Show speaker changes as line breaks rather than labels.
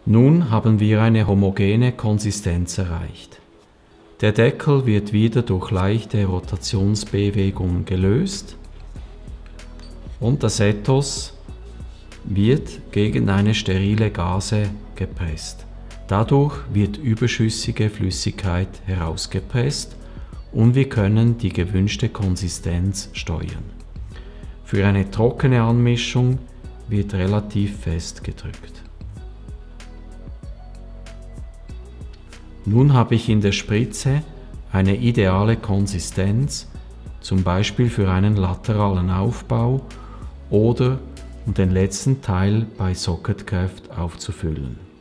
Nun haben wir eine homogene Konsistenz erreicht. Der Deckel wird wieder durch leichte Rotationsbewegungen gelöst und das Ethos wird gegen eine sterile Gase gepresst. Dadurch wird überschüssige Flüssigkeit herausgepresst und wir können die gewünschte Konsistenz steuern. Für eine trockene Anmischung wird relativ fest gedrückt. Nun habe ich in der Spritze eine ideale Konsistenz, zum Beispiel für einen lateralen Aufbau oder um den letzten Teil bei Socketcraft aufzufüllen.